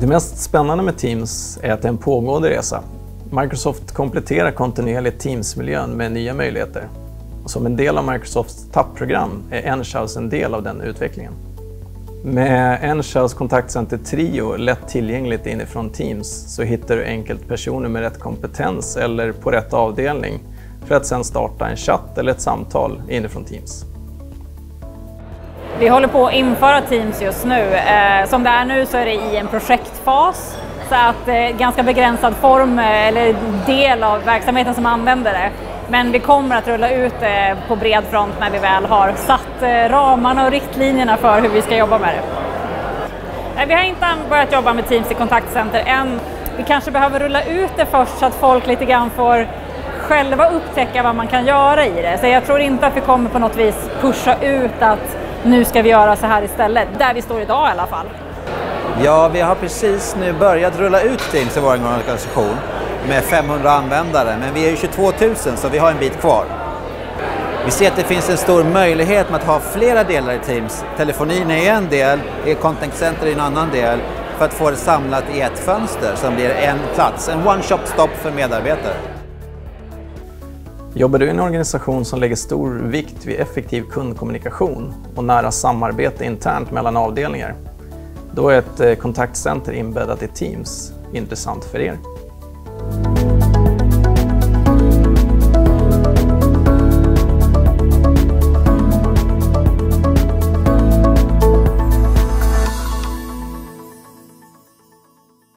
Det mest spännande med Teams är att det är en pågående resa. Microsoft kompletterar kontinuerligt Teams-miljön med nya möjligheter. Och som en del av Microsofts TAP-program är Enghouse en del av den utvecklingen. Med Enghouse kontaktcenter Trio lätt tillgängligt inifrån Teams så hittar du enkelt personer med rätt kompetens eller på rätt avdelning för att sedan starta en chatt eller ett samtal inifrån Teams. Vi håller på att införa Teams just nu. Som det är nu så är det i en projektfas. Så att ganska begränsad form eller del av verksamheten som använder det. Men vi kommer att rulla ut det på bred front när vi väl har satt ramarna och riktlinjerna för hur vi ska jobba med det. Vi har inte börjat jobba med Teams i kontaktcenter än. Vi kanske behöver rulla ut det först så att folk lite grann får själva upptäcka vad man kan göra i det. Så jag tror inte att vi kommer på något vis pusha ut att nu ska vi göra så här istället. Där vi står idag i alla fall. Ja, vi har precis nu börjat rulla ut Teams i vår organisation med 500 användare. Men vi är ju 22 000 så vi har en bit kvar. Vi ser att det finns en stor möjlighet med att ha flera delar i Teams. Telefonin är en del, Contact Center är en annan del. För att få det samlat i ett fönster som blir en plats, en one-shop-stop för medarbetare. Jobbar du i en organisation som lägger stor vikt vid effektiv kundkommunikation och nära samarbete internt mellan avdelningar, då är ett kontaktcenter inbäddat i Teams intressant för er.